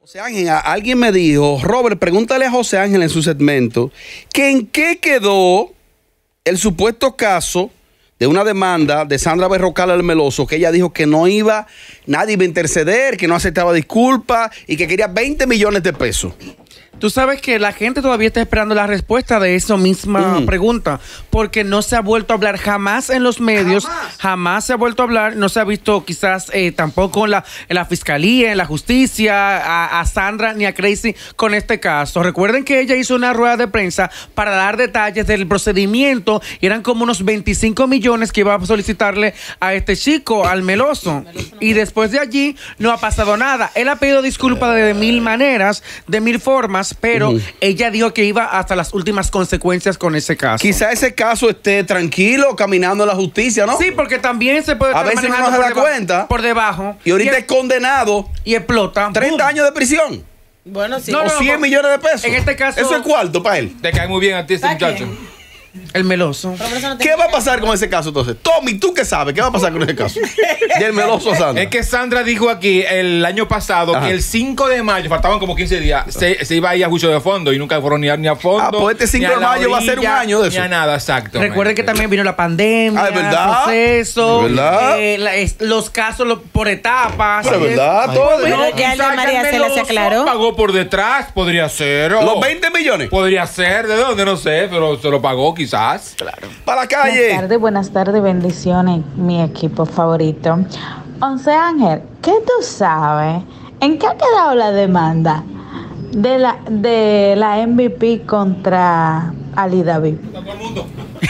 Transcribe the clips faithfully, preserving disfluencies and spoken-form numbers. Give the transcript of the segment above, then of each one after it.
José Ángel, alguien me dijo, Robert, pregúntale a José Ángel en su segmento, que en qué quedó el supuesto caso de una demanda de Sandra Berrocal al Meloso, que ella dijo que no iba, nadie iba a interceder, que no aceptaba disculpas y que quería veinte millones de pesos. Tú sabes que la gente todavía está esperando la respuesta de esa misma mm. pregunta, porque no se ha vuelto a hablar jamás en los medios, jamás, jamás se ha vuelto a hablar, no se ha visto quizás eh, tampoco en la, en la fiscalía, en la justicia, a, a Sandra ni a Crazy con este caso. Recuerden que ella hizo una rueda de prensa para dar detalles del procedimiento y eran como unos veinticinco millones que iba a solicitarle a este chico, al Meloso. Y después de allí no ha pasado nada. Él ha pedido disculpas de mil maneras, de mil formas, pero uh-huh. ella dijo que iba hasta las últimas consecuencias con ese caso. Quizá ese caso esté tranquilo, caminando en la justicia, ¿no? Sí, porque también se puede a estar veces no se da cuenta. Por debajo. Y ahorita y es condenado. Y explota. treinta años de prisión. Bueno, sí. No, o no, cien millones de pesos. En este caso. Eso es cuarto para él. Te cae muy bien a ti este muchacho. El Meloso. No ¿Qué va a pasar con ese caso entonces? Tommy, ¿tú qué sabes? ¿Qué va a pasar con ese caso? Del Meloso Sandra. Es que Sandra dijo aquí el año pasado Ajá. que el cinco de mayo, faltaban como quince días, se, se iba a ir a juicio de fondo y nunca fueron ni a, ni a fondo. Ah, pues este cinco de mayo orilla, va a ser un año de eso. Ni a nada, exacto. Recuerden que también vino la pandemia, ah, ¿es verdad? el proceso, ¿Es verdad? Eh, la, es, los casos lo, por etapas. Pero es verdad, todo. Pero no, ya el de María Cela se aclaró. Pagó por detrás, podría ser. Oh, ¿Los veinte millones? Podría ser, ¿de dónde? No sé, pero se lo pagó quizás. Claro. Para la calle. Buenas tardes, buenas tardes, bendiciones, mi equipo favorito. Once Ángel, ¿qué tú sabes? ¿En qué ha quedado la demanda de la, de la M V P contra Ali David? Todo el mundo.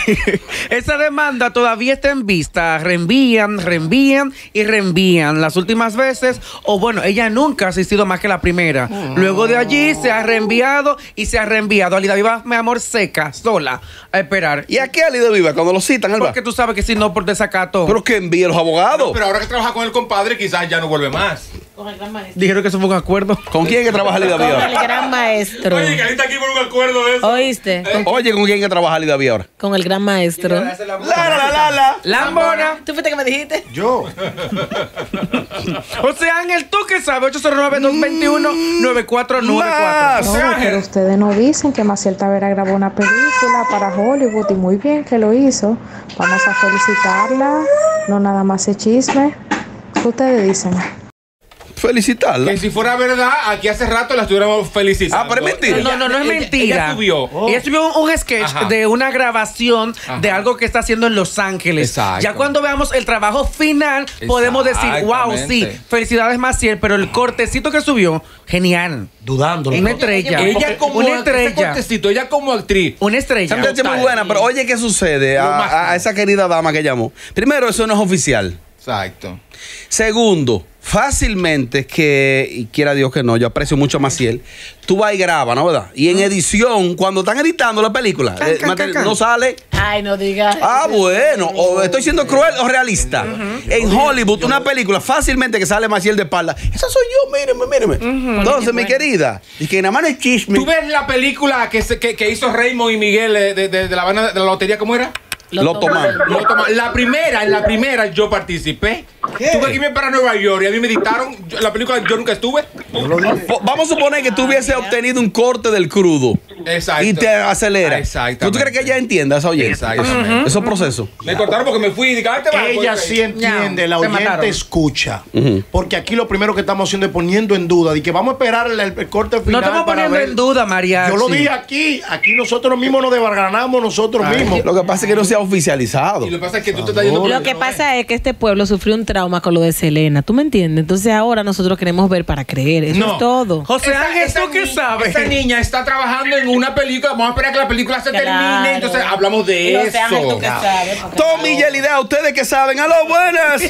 Esa demanda todavía está en vista. Reenvían, reenvían y reenvían. Las últimas veces, o bueno, ella nunca ha asistido más que la primera. Mm. Luego de allí se ha reenviado y se ha reenviado. Ali David va, mi amor, seca, sola, a esperar. ¿Y a qué Ali David va cuando lo citan? Alba? Porque tú sabes que si no, por desacato. Pero que envíe los abogados. No, pero ahora que trabaja con el compadre, quizás ya no vuelve más. Con el gran maestro. Dijeron que eso fue un acuerdo. ¿Con quién que trabaja Ali David ahora? Con el gran maestro. Oye, que ahorita aquí por un acuerdo de eso. ¿Oíste? Eh, Oye, ¿con quién que trabaja Ali David ahora? Con el gran maestro. La, la, la, la, la. Lambona. ¿Tú fuiste que me dijiste? Yo. José Ángel, ¿tú qué sabes? ocho cero nueve, dos dos uno, nueve cuatro nueve cuatro. No, pero ustedes no dicen que Maciel Tavera grabó una película para Hollywood y muy bien que lo hizo. Vamos a felicitarla. No nada más es chisme. ¿Qué ustedes dicen? Felicitarla. Que si fuera verdad, aquí hace rato la estuviéramos felicitando. Ah, pero es mentira. No, no, no es ella, mentira. Ella subió. Oh. Ella subió un, un sketch Ajá. de una grabación Ajá. de algo que está haciendo en Los Ángeles. Exacto. Ya cuando veamos el trabajo final, podemos decir, wow, sí, felicidades Maciel, pero el cortecito que subió, genial. Dudándolo. Una estrella. Ella como una estrella. Cortecito, ella como actriz. Una estrella. Esa muchacha es muy buena, pero oye, ¿qué sucede a, a esa querida dama que llamó? Primero, eso no es oficial. Exacto. Segundo, fácilmente que, y quiera Dios que no, yo aprecio mucho a Maciel, tú vas y grabas, ¿no? ¿Verdad? Y en edición, cuando están editando la película, can, eh, can, can, can. no sale. Ay, no digas. Ah, bueno, o estoy siendo cruel o realista. Uh-huh. En Hollywood, una película, fácilmente que sale Maciel de espalda. Esa soy yo, míreme, míreme. Uh-huh. Entonces, mi querida, y que nada más es chisme. ¿Tú ves la película que, se, que, que hizo Raymond y Miguel de, de, de, la, de la lotería, cómo era? Lo toman. Lo toman. La primera, en la primera yo participé. ¿Qué? Tuve que irme para Nueva York y a mí me dictaron la película, yo nunca estuve. Vamos a suponer que tú hubiese obtenido un corte del crudo. Exacto. Y te acelera. Exacto. ¿Tú crees que ella entienda esa oyente? Exactamente. Uh-huh. Esos procesos. Me cortaron porque me fui y dije, ah, te vas. Ella sí entiende, la oyente escucha. Uh-huh. Porque aquí lo primero que estamos haciendo es poniendo en duda de que vamos a esperar el, el corte final. No estamos poniendo ver. en duda, María. Yo lo dije aquí. Aquí nosotros mismos nos desbarganamos nosotros Ay, mismos. Lo que pasa es que no se ha oficializado. Y lo que pasa es que tú te estás yendo por Lo que pasa es que este pueblo sufrió un trauma con lo de Selena. ¿Tú me entiendes? Entonces ahora nosotros queremos ver para creer. Eso no. es todo. José Ángel, ¿tú qué sabes? Esta niña está trabajando en una película. Vamos a esperar que la película se claro. termine. Entonces hablamos de José eso. Ángel, ¿tú qué sabes? Tommy y Yelida, ustedes que saben. ¡Aló, buenas!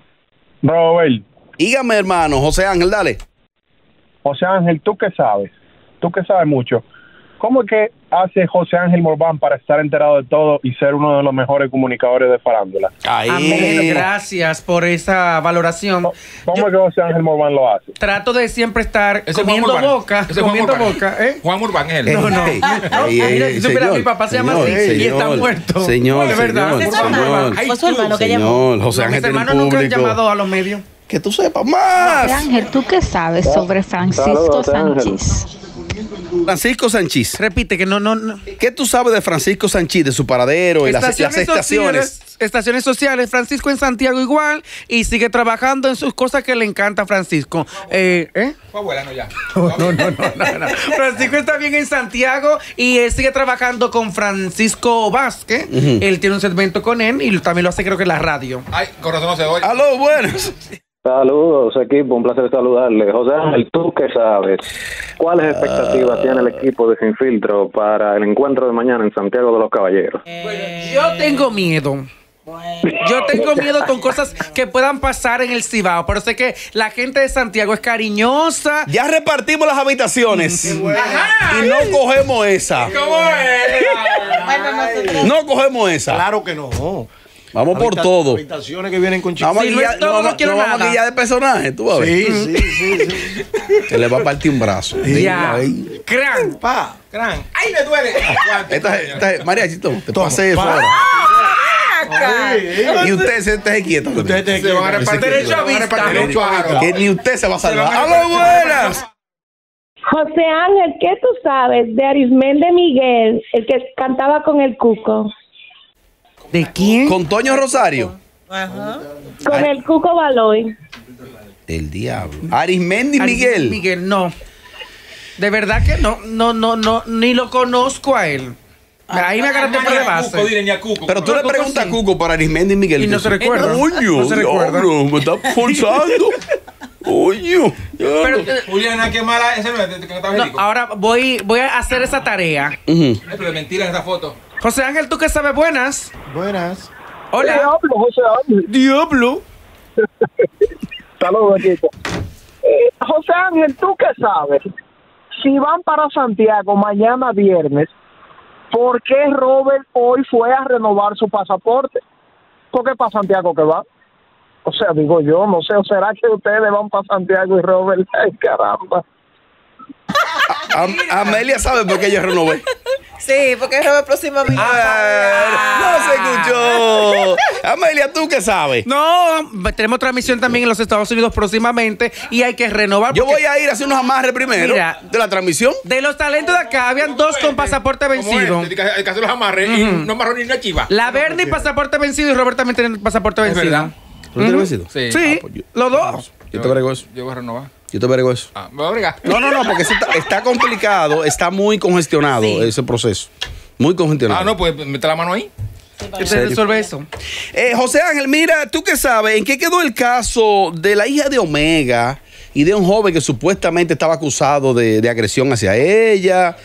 Robert. Dígame, hermano. José Ángel, dale. José Ángel, ¿tú qué sabes? Tú que sabes mucho. ¿Cómo es que hace José Ángel Morván para estar enterado de todo y ser uno de los mejores comunicadores de farándula? Ahí. Amén. Gracias por esa valoración. ¿Cómo Yo es que José Ángel Morván lo hace? Trato de siempre estar Ese comiendo boca. Ese comiendo Juan boca. ¿eh? Juan Morván es él. No, no. Ey, no. ey, ey, Mira, ey, supera, señor, mi papá se llama señor, así señor, y está muerto. Señor, de verdad. señor, Ese es su hermano. señor. Fue su hermano que Señor, llamó. José No, Ángel mis tiene un hermanos nunca han público. llamado a los medios. Que tú sepas más. Ángel, ¿tú qué sabes sobre Francisco Sánchez? Francisco Sánchez. Repite que no, no, no. ¿Qué tú sabes de Francisco Sánchez, de su paradero y las, las estaciones? Sociales, estaciones sociales. Francisco en Santiago igual y sigue trabajando en sus cosas que le encanta a Francisco. Eh, ¿eh? Fue abuela, no ya. No, no, no, no, no. Francisco está bien en Santiago y él sigue trabajando con Francisco Vázquez. Uh-huh. Él tiene un segmento con él y también lo hace creo que en la radio. Ay, corazón no se oye. Aló, buenas. Saludos, equipo, un placer saludarle. José Ángel, ¿tú qué sabes? ¿Cuáles expectativas uh, tiene el equipo de Sin Filtro para el encuentro de mañana en Santiago de los Caballeros? Eh, yo tengo miedo. Yo tengo miedo con cosas que puedan pasar en el Cibao, pero sé que la gente de Santiago es cariñosa. Ya repartimos las habitaciones bueno. Y no cogemos esa. ¿Cómo es? No cogemos esa. Claro que no. Vamos Habita- por todo. Habitaciones que vienen con chicos. Vamos Si a no es guiar, todo, no, no no quiero no vamos nada. a guiar de personaje, tú vas a ver. Sí, sí, sí, sí. Se le va a partir un brazo. Ya. Ahí. Cran. Pa. Gran. ¡Ay, me duele! Esta, esta, María, Chito, te Toma, pasé eso pa. ahora. Ay, Y usted se esté quieto. Ustedes te Se van a repartir Derecho a vista. Derecho a vista. Que ni usted se va a salvar. van a ¡Aló, buenas! José Ángel, ¿qué tú sabes de Arismendi Miguel, el que cantaba con el Cuco? ¿De quién? Con Toño Rosario. Ajá. Con Ay. el Cuco Baloy. El diablo. Arismendi Miguel. Miguel, no. De verdad que no, no, no, no, ni lo conozco a él. Ahí me agarraste por de base. Cuco, dile, ni a Cuco. Pero tú No, le Cuco preguntas sí. a Cuco para Arismendi Miguel. Y no se recuerda. Coño, No se recuerda. diablo, me está forzando. Coño. Pero, diablo. eh, Juliana, qué mala. Ese no es de que cantaba no, Jerico. ahora voy, voy a hacer esa tarea. Ujú. Ay, pero de mentira en esa foto. José Ángel, ¿tú qué sabes? Buenas. buenas. Hola. Diablo, José Ángel. Diablo. Saludos, equipo. Eh, José Ángel, ¿tú qué sabes? Si van para Santiago mañana viernes, ¿por qué Robert hoy fue a renovar su pasaporte? ¿Por qué para Santiago que va? O sea, digo yo, no sé, ¿o será que ustedes van para Santiago y Robert? Ay, caramba. A- Amelia sabe por qué yo renové. Sí, porque Robert próximamente. Ah, no se escuchó. Amelia, ¿tú qué sabes? No, tenemos transmisión también en los Estados Unidos próximamente y hay que renovar. Yo porque voy a ir a hacer unos amarres primero Mira. de la transmisión. de los talentos de acá habían dos con pasaporte vencido. Hay que hacer los amarres y no amarró ni una chiva. La Bernie pasaporte vencido y Robert también tiene pasaporte Es vencido. verdad. ¿Tú tienes vencido? Sí. Sí, Ah, pues yo- los dos. Yo te brego eso. Yo voy a renovar. Yo te brego eso. Ah, me voy a bregar. No, no, no, porque eso está, está complicado, está muy congestionado Sí. ese proceso. Muy congestionado. Ah, no, pues mete la mano ahí. Se serio? resuelve eso. Eh, José Ángel, mira, ¿tú qué sabes? ¿En qué quedó el caso de la hija de Omega y de un joven que supuestamente estaba acusado de, de agresión hacia ella?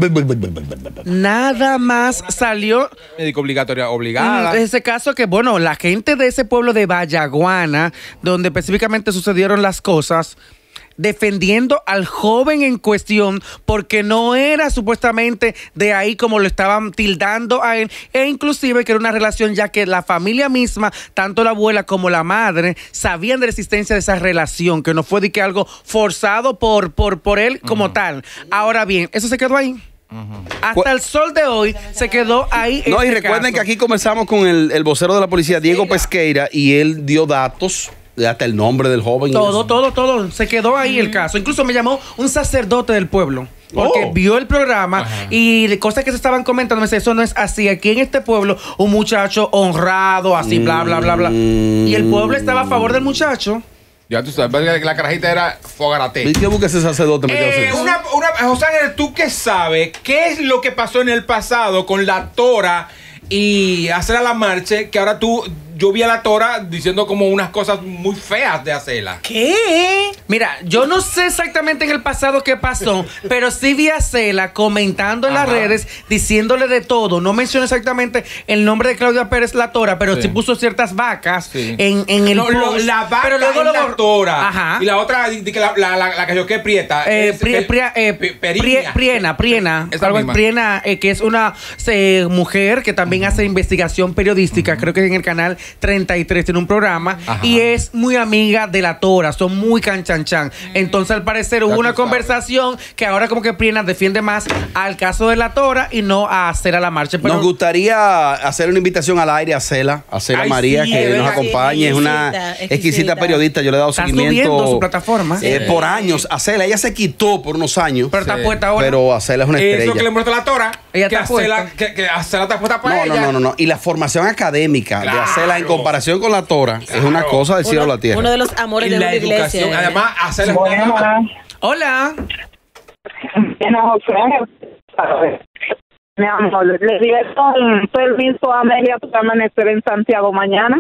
Nada más salió Médico obligatoria obligada. en ese caso que, bueno, la gente de ese pueblo de Vallaguana, donde específicamente sucedieron las cosas, defendiendo al joven en cuestión porque no era supuestamente de ahí como lo estaban tildando a él, e inclusive que era una relación ya que la familia misma, tanto la abuela como la madre, sabían de la existencia de esa relación, que no fue de que algo forzado por, por, por él como tal. Ahora bien, eso se quedó ahí. Hasta el sol de hoy se quedó ahí. No, y este recuerden caso. que aquí comenzamos con el, el vocero de la policía, Diego Pesqueira, y él dio datos, hasta el nombre del joven. y Todo, eso. todo, todo. Se quedó ahí el caso. Incluso me llamó un sacerdote del pueblo. Porque Oh. vio el programa Ajá. y de cosas que se estaban comentando. Me dice, eso no es así. Aquí en este pueblo, un muchacho honrado, así, bla, bla, bla, bla. Mm. Y el pueblo estaba a favor del muchacho. Ya tú sabes, parece que la carajita era fogarate. ¿Y qué busca ese sacerdote? Me quedo Eh, sin- una, una, José Ángel, ¿tú qué sabes? ¿Qué es lo que pasó en el pasado con la tora y hacer a la marcha? Que ahora tú, yo vi a la tora diciendo como unas cosas muy feas de hacerla. ¿Qué? Mira, yo no sé exactamente en el pasado qué pasó, pero sí vi a Cela comentando en las Ajá. redes, diciéndole de todo. No menciono exactamente el nombre de Claudia Pérez La Tora, pero sí, Sí. puso ciertas vacas Sí. en, en el No, lo- post. la vaca pero luego es la luego- tora. Ajá. Y la otra, di- di que la, la, la, la que yo que prieta. Eh, es- Pri- pe- Pri- eh, pe- Pri- periña. Priena, Priena, Esa algo- misma. Priena, eh, que es una eh, mujer que también hace investigación periodística, creo que en el canal treinta y tres, tiene un programa. Ajá. Y es muy amiga de la Tora, son muy canchanchan. Entonces, al parecer, hubo una conversación que ahora como que Prina defiende más al caso de la Tora y no a Cela la marcha. Pero nos gustaría hacer una invitación al aire a Cela, a Cela Ay, María, sí, que es nos verdad. acompañe. Es una Exquisita, exquisita, exquisita. periodista. Yo le he dado está seguimiento subiendo su plataforma. eh, por años a Cela. Ella se quitó por unos años, Pero está Sí. puesta ahora. pero a Cela es una Eso estrella. que le muestra la Tora. Ella que está Acela, puesta. que, que Acela está puesta para No, ella. no, no, no, no. Y la formación académica Claro. de Acela en comparación con la Tora es una cosa del cielo a la tierra. Uno de los amores Y de la una iglesia. educación. ¿eh? Además, Acela es Bueno, Hola. bueno, José, mi amor, le dieron permiso a Amelia para amanecer en Santiago mañana.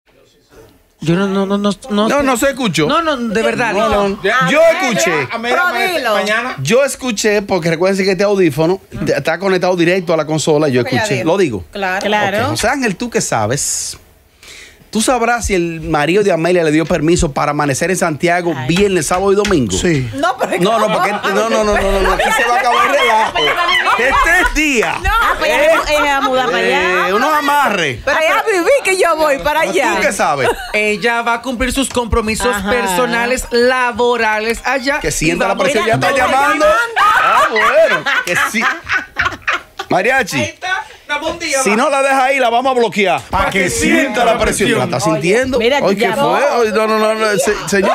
Yo no, no, no, no, no, No, sé. no se escuchó. No, no, de verdad. No, no. no. Yo escuché. Amelia amanece dilo. mañana. Yo escuché, porque recuerden que este audífono te- está conectado directo a la consola. Yo escuché. Lo digo. Claro. Claro. Ok, José Ángel, tú que sabes. ¿Tú sabrás si el marido de Amelia le dio permiso para amanecer en Santiago Ay. viernes, sábado y domingo? Sí. No, pero No, no, porque no, no, no, no, no, no, aquí se va a acabar el relajo. Este es día. Ah, pues ella ella se va a mudar para allá. Eh, unos amarres. Pero ya viví que yo voy para ¿Tú qué sabes? Ella va a cumplir sus compromisos Ajá. personales, laborales allá. Que sienta Y la va- presión, ya Mira, está no, llamando. Ah, bueno. Que sí. Mariachi. Ahí está. Dame un día, Si va. no la deja ahí, la vamos a bloquear. Para que sienta la presión. ¿La está sintiendo? mira, Oye, ¿qué llamó. fue? Oye, no, no, no, no, se- señor.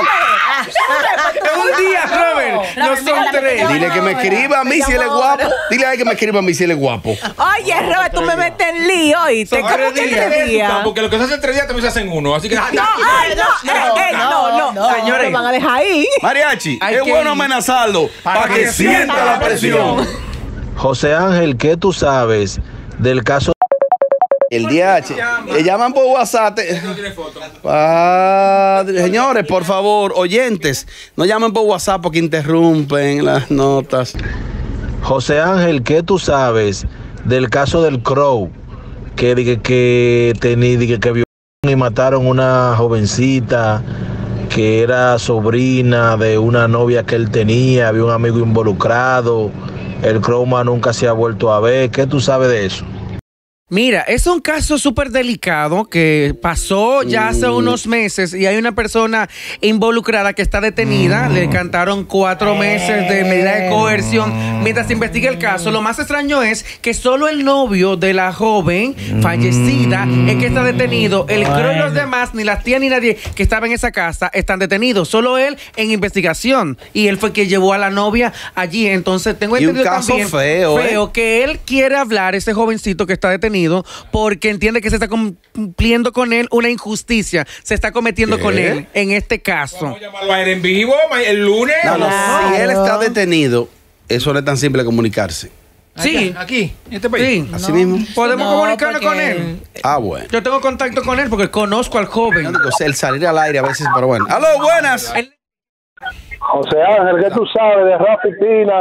Es un día, Robert. No son tres. Dile que me escriba a mí si él es guapo. Dile a él que me escriba a mí si él es guapo. Oye, Robert, tú me metes en lío y te Son tres días. Porque lo que se hace en tres días también se hacen uno. Así que. No, ay, no, eh, eh, no, no, Señores. lo van a dejar ahí. Mariachi, Hay es que bueno ir. amenazarlo para que sienta la presión. José Ángel, ¿qué tú sabes del caso? El D H. Le llaman por WhatsApp. te- No tiene foto. Padre, señores, por favor, oyentes, no llamen por WhatsApp porque interrumpen las notas. José Ángel, ¿qué tú sabes del caso del Crow? Que que, que, tení- que, que violaron y mataron una jovencita que era sobrina de una novia que él tenía, había un amigo involucrado. El Crowman nunca se ha vuelto a ver. ¿Qué tú sabes de eso? Mira, es un caso súper delicado que pasó ya hace unos meses y hay una persona involucrada que está detenida. Le cantaron cuatro meses de medida de coerción mientras se investiga el caso. Lo más extraño es que solo el novio de la joven fallecida es que está detenido. El Crow y los demás, ni las tías ni nadie que estaba en esa casa, están detenidos. Solo él en investigación. Y él fue quien llevó a la novia allí. Entonces tengo Y un entendido caso también feo, ¿eh? feo que él quiere hablar, ese jovencito que está detenido, porque entiende que se está cumpliendo con él una injusticia. Se está cometiendo ¿Qué? con él en este caso. Vamos a llamarlo a él en vivo ma- el lunes. No, no, Claro. si él está detenido, eso no es tan simple comunicarse. Sí, Aquí, en este país. sí. Así mismo. Podemos No, comunicarnos porque- con él. Ah, bueno. Yo tengo contacto con él porque conozco al joven. Yo digo, el salir al aire a veces, pero bueno. ¡Aló, buenas! Él- José Ángel, ¿qué tú sabes de Rafi Pina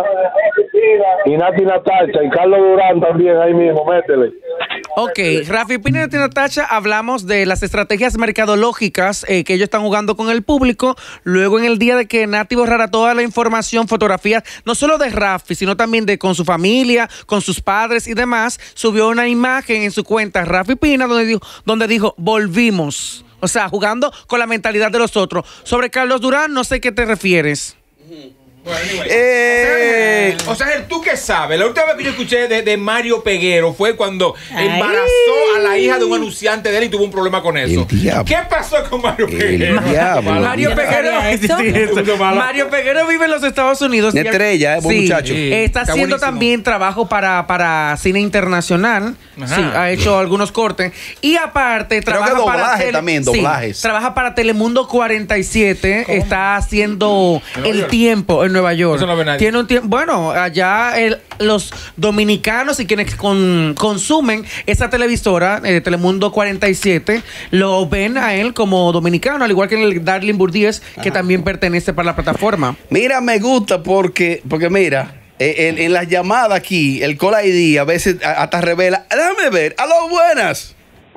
y Nati Natacha y Carlos Durán también ahí mismo? Métele. Ok, Rafi Pina y Tina Tacha, hablamos de las estrategias mercadológicas eh, que ellos están jugando con el público. Luego, en el día de que Nati borrara toda la información, fotografías, no solo de Rafi, sino también de con su familia, con sus padres y demás, subió una imagen en su cuenta Rafi Pina donde dijo, donde dijo volvimos. O sea, jugando con la mentalidad de los otros. Sobre Carlos Durán, no sé qué te refieres. Bueno, anyway. Eh, O sea, tú qué sabes. La última vez que yo escuché de, de Mario Peguero fue cuando Ay. embarazó a la hija de un anunciante de él y tuvo un problema con eso. El diablo. ¿Qué pasó con Mario El Peguero? diablo. Mario Yo no Peguero, sabía eso. Sí, eso. Mucho malo. Mario Peguero vive en los Estados Unidos. Una Y él- estrella, eh, buen muchacho. Sí, está, Está haciendo buenísimo. también trabajo para, para cine internacional. Ajá. Sí, ha hecho algunos cortes. Y aparte, Creo trabaja que para doblaje Tele- también, sí, doblajes. trabaja para Telemundo cuarenta y siete. Está haciendo Nueva El York? Tiempo en Nueva York. Eso no ve nadie. Tiene un tiempo. Bueno, allá el- los dominicanos y quienes con- consumen esa televisora, eh, Telemundo cuarenta y siete, lo ven a él como dominicano, al igual que el Darling Burdíez, que también pertenece para la plataforma. mira, me gusta porque, porque mira, eh, en, en las llamadas aquí, el Call I D a veces a- hasta revela. Déjame ver. ¡Aló, buenas!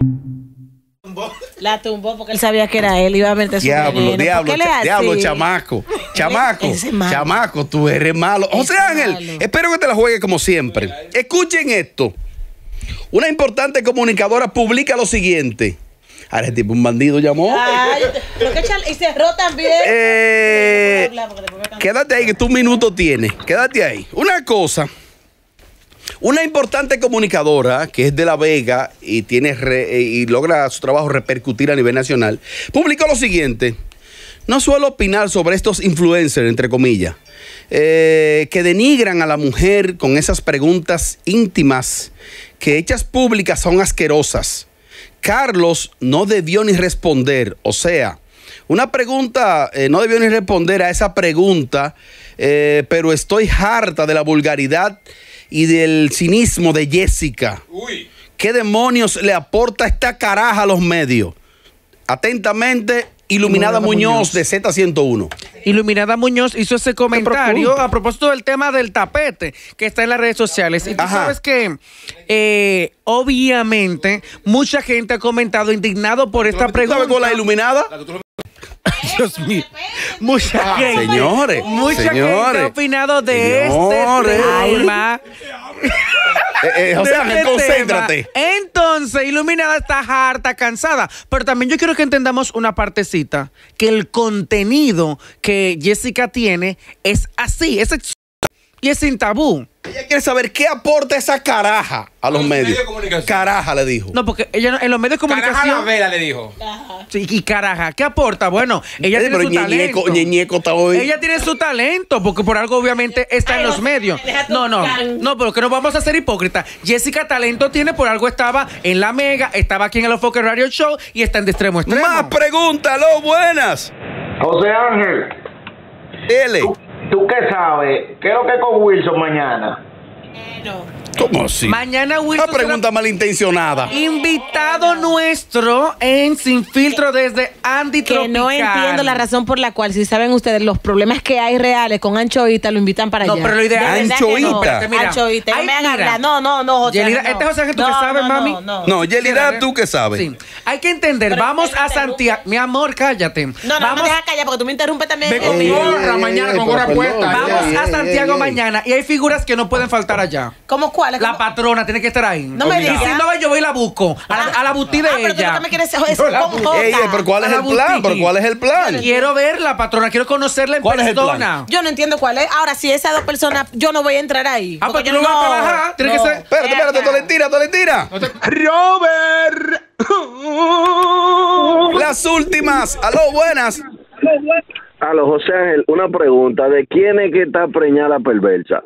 La tumbó porque él sabía que era él. Iba a meter su Diablo, veneno. diablo, ¿Por qué le cha- hace? diablo, chamaco. Chamaco, Ese es malo. chamaco, tú eres malo. José es Ángel, malo. espero que te la juegues como siempre. Escuchen esto. Una importante comunicadora publica lo siguiente. Ahora el tipo un bandido llamó. Ay, pero que chal- y cerró también. Eh, quédate ahí que tú un minuto tienes. Quédate ahí. Una cosa. Una importante comunicadora que es de La Vega y tiene re, y logra su trabajo repercutir a nivel nacional, publicó lo siguiente. No suelo opinar sobre estos influencers, entre comillas, eh, que denigran a la mujer con esas preguntas íntimas que hechas públicas son asquerosas. Carlos no debió ni responder, o sea, una pregunta, eh, no debió ni responder a esa pregunta, eh, pero estoy harta de la vulgaridad y del cinismo de Jessica. Uy. ¿Qué demonios le aporta esta caraja a los medios? Atentamente, Iluminada, Iluminada Muñoz, Muñoz de Z ciento uno. Iluminada Muñoz hizo ese comentario a propósito del tema del tapete que está en las redes sociales. Y tú Ajá. sabes que, eh, obviamente, mucha gente ha comentado indignado por esta pregunta. ¿Sabes con la Iluminada? Dios mío. Mucha Ah, gente. señores, Mucha señores, gente ha opinado de señores. este tema. Eh, eh, José Ángel, de este concéntrate. tema. Entonces, Iluminada está harta, cansada. Pero también yo quiero que entendamos una partecita. Que el contenido que Jessica tiene es así. Es ex- y es sin tabú. Ella quiere saber qué aporta esa caraja a los Los medios. medios de comunicación. Caraja le dijo. No, porque ella no- en los medios de Caraja la comunicación. vela, le dijo. Sí, y caraja, ¿qué aporta? Bueno, ella Eh, tiene pero su Ñeñeco, talento. Ñeñeco está hoy. Ella tiene su talento, porque por algo obviamente está en los medios. No, no, no, pero que no vamos a ser hipócritas. Jessica talento tiene, por algo estaba en La Mega, estaba aquí en el Enfoque Radio Show y está en De Extremo a Extremo. Más preguntas, lo buenas. José Ángel, Dele. ¿tú, tú qué sabes? ¿Qué es lo que con Wilson mañana? ¿Cómo así? Mañana Wilson Una pregunta malintencionada. invitado nuestro en Sin Filtro desde Andy Que Tropical. no entiendo la razón por la cual, si saben ustedes los problemas que hay reales con Anchoita, lo invitan para No, allá. pero lo ideal- De verdad que Anchoita. no. Espérate, mira. Anchoita, no Ay, me hagan mira. hablar. No, no, no, José Yelida, Ángel, no. este José Ángel, ¿tú qué No, sabes, no, mami? No, no. No, Yelida, ¿tú qué sabes? Sí. Hay que entender, Pero vamos es que a me Santiago. Mi amor, cállate. No, no, vamos no me dejas callar porque tú me interrumpes también. Ve con conmigo. gorra mañana, con gorra pero puesta. perdón. Vamos Ey, a ey, Santiago ey, ey. mañana y hay figuras que no pueden faltar allá. ¿Cómo cuáles? La ¿Cómo? patrona tiene que estar ahí. No me Y digas. si no va, yo voy y la busco. A la, a la butí de Ah, pero tú ella. lo que me quieres es Yo la con busco. Jota. Ey, ey, pero ¿cuál es A la el plan? boutique. ¿Pero cuál es el plan? Quiero ver la patrona, quiero conocerla en ¿Cuál es el plan? persona. Yo no entiendo cuál es. Ahora, si esas dos personas, yo no voy a entrar ahí. Ah, Porque pues tú no vas a trabajar. Tiene que ser. Espérate, espérate, Toletira, Toletira. Robert. Las últimas. Aló, buenas. Aló, José Ángel, una pregunta. ¿De quién es que está preñada la perversa?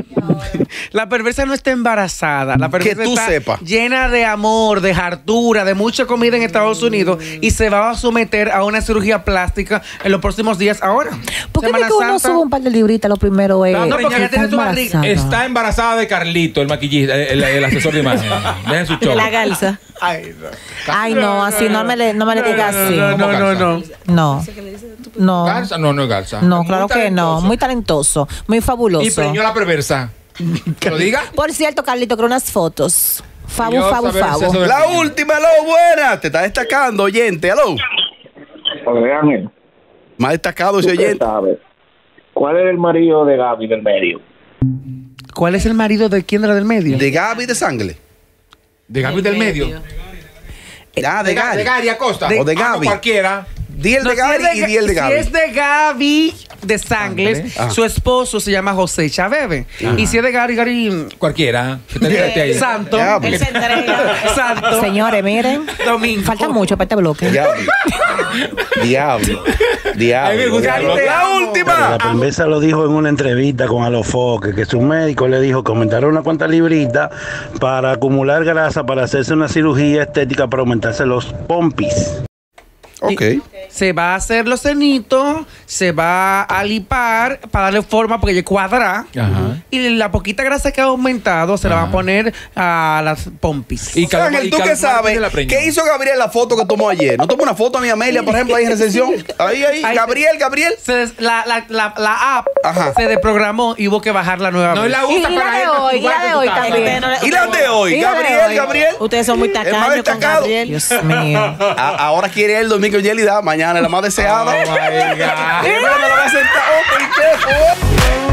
La perversa no está embarazada. La perversa tú está sepas. llena de amor, de hartura, de mucha comida en Estados Unidos y se va a someter a una cirugía plástica en los próximos días ahora. ¿Por qué Semana es que uno Santa. sube un par de libritas lo primero es No, porque ella tiene su embarazada? barriga. Está embarazada de Carlito, el maquillista, el, el asesor de imagen. Dejen su show. De la garza. Ay, no. Ay, no, así no me le, no me le digas así. No, no, no, no. No. No. ¿Garza? No, no es Garza. No, Muy claro que no. talentoso. Muy talentoso, muy fabuloso. Y preñó a la perversa. ¿Que lo diga? Por cierto, Carlito, creo unas fotos. Fabu, Yo fabu, saber si fabu. eso de- La última, aló, buenas. Te está destacando, oyente. Aló. José Ángel, Más destacado ese ¿tú qué oyente. sabes? ¿Cuál es el marido de Gaby del medio? ¿Cuál es el marido de quién de la del medio? De Gaby de Sangle. De Gaby del medio. Ah, de De Ga- Gary. de Gary Acosta. O de Ah, no, Gaby. cualquiera. Di el No, de si es Gary y Ga- di el de Gaby. Si es de Gaby de Sangles, Sangles. Ah. su esposo se llama José Chaveve. Y si es de Gary, Gary Cualquiera. ¿Qué te dice ahí? Santo. Gaby. Él se entrega. Santo. Señores, miren. Domingo. Falta mucho para este bloque. Diablo. Diablo. Diablo. Ay, me gusta. Diablo. Te La amo. última. La perversa lo dijo en una entrevista con Alofoque, que su médico le dijo que aumentara una cuanta librita para acumular grasa, para hacerse una cirugía estética para aumentarse los pompis. Ok. Se va a hacer los cenitos, se va a lipar para darle forma porque ella cuadra. Ajá. Y la poquita grasa que ha aumentado se la va a poner a las pompis. Y Calma- Ángel, y ¿tú qué Calma sabes? Martínez la preñó. ¿Qué hizo Gabriel en la foto que tomó ayer? ¿No tomó una foto a mi Amelia, por ejemplo, ahí en recepción? Ahí, ahí. Ahí- Gabriel, Gabriel. Se des- la, la, la, la app Ajá. se desprogramó y hubo que bajarla nuevamente. No la Y, usa y para la de él, hoy, y para la de tu hoy casa. también. ¿Y la de hoy? Y la de Gabriel, hoy. Gabriel. Ustedes son muy El más tacaños con destacado. Gabriel. Dios mío. A- ahora quiere él dormir con Yelida. Mañana es la más deseada. Oh, my God. Y después me la va a sentar. Oh, pinche, oh.